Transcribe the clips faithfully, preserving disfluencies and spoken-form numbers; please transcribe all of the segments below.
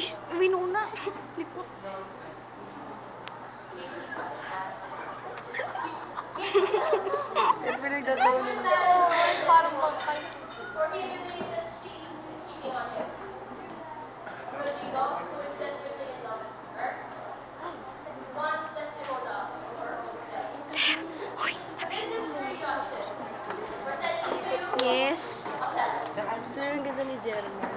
Uwi na una. Likot. Yan pinagdadaunin mo. Parang magkay. For he believes that she is cheating on him. Rodrigo, who is desperately in love with her, wants Desdemona for her own sake. This is free justice. Presenting to you, Yes. Othello. Sir, ang ganda ni Jeremy.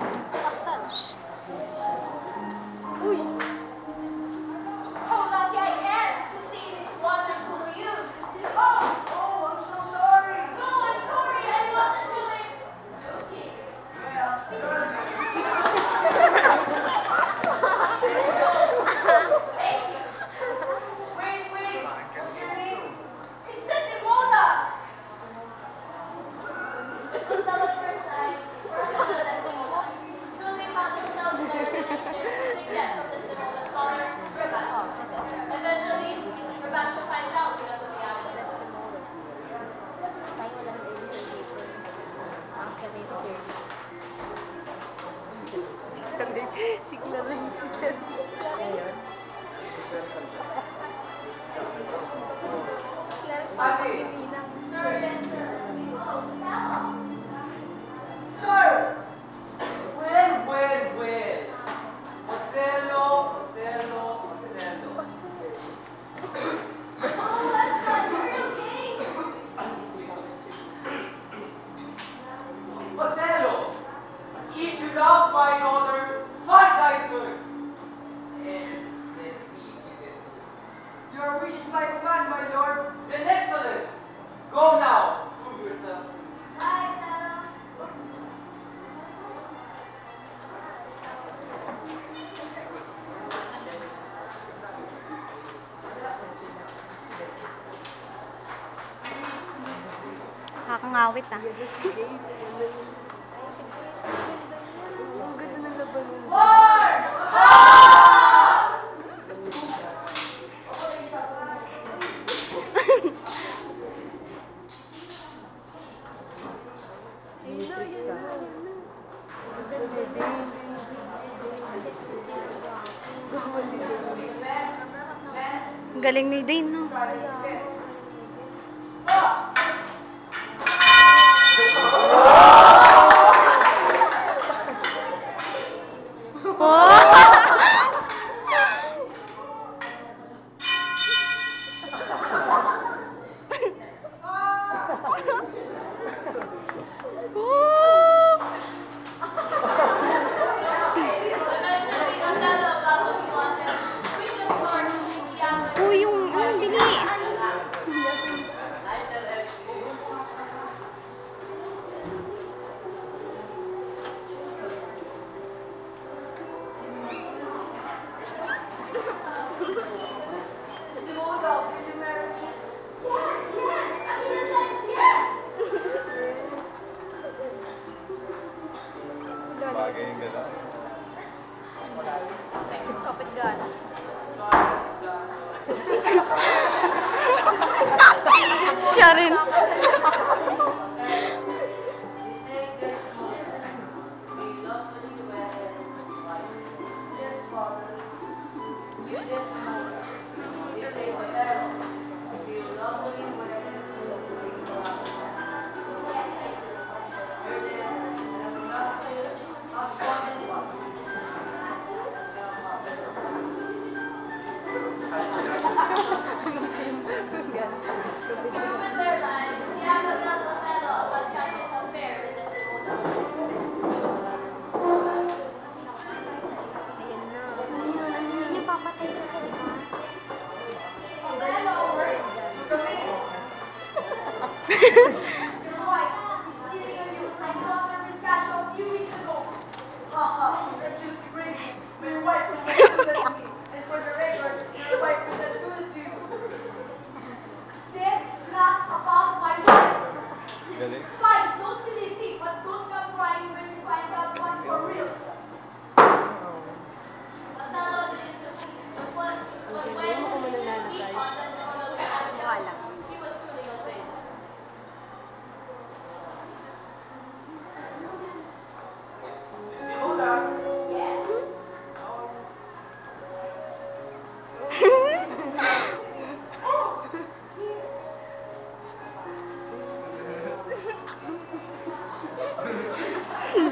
Uy! Oh, lucky I am to see this wonderful view. Oh, oh, I'm so sorry. No, I'm sorry. I wasn't really looking. Well, hey, wait, wait. What's your name? It's Desdemona. Othello's first time. Desdemona. Soon they found themselves in a relationship to get from Desdemona's father, Regan. Eventually, Regan will find out because of reality. Si Clarence. Ayun. Sir! Well, well, well. Othello, Othello, Othello. Oh, that's not real game. Othello, if you love my daughter, fight thy turn. And let me give it. Your wish is my command, my lord. Then excellent. Go now. Prove yourself. Bye, Othello. Nakakangawit ah. Ang ganda ng laban mo. War! Yun na, yun na, yun na. Ang ganda din. Ang galing ni Dane, no? Eventually, Othello got what he wanted. Which of course is the Uy, yung, yung dini. Desdemona, will you marry me? Yes, yes, a million times yes! Bagay yung gano'n. Kapit gana. Siya rin. To ruin their lives, the Agamemnon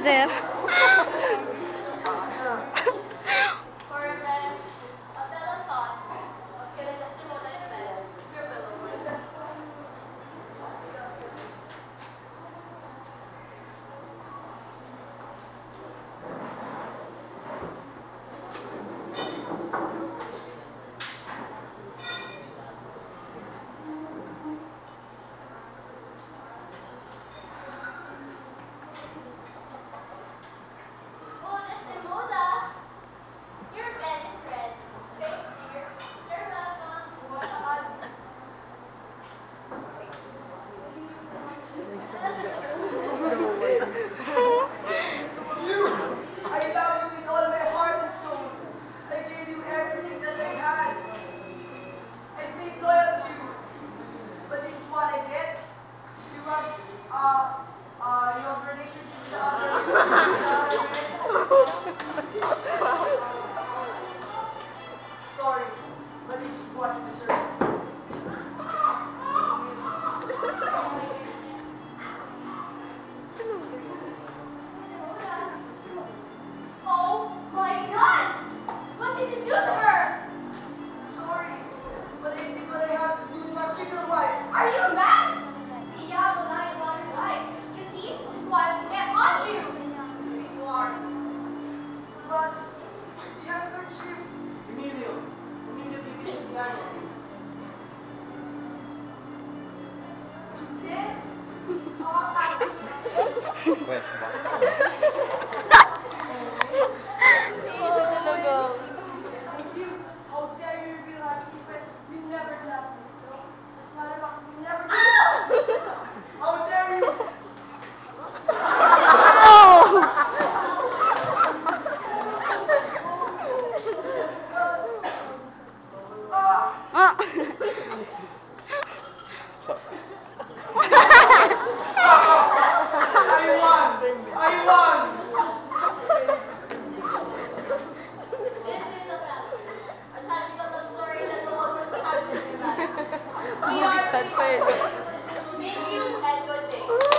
Loser. For revenge, Othello thought of killing Desdemona instead. Your beloved. Oh, Desdemona, your bed is red. Thanks, dear. You're welcome. You! I love you with all my heart and soul. I gave you everything that I had. I stayed loyal to you. But this is what I get. You have, uh, uh, you have relationship with the other, with the other men. Sorry, but this is what you deserve. Oh my God! What did you do to her? Sorry, but I did what I have to do to my chicken wife. Are you mad? Diablo lying about your life. You see, this is why I have to get on you. Stupid you are. But the handkerchief, Emilio, immediately visit the animal. Today, uh, Wes ba? you, how dare you reveal our secret? You never loved me. That's why I'm you never did. How dare you? Ah! Ah. I won! I won! This is a family. A tragical love story that the world must be having in real life. We are three hundred. Thank you and good day.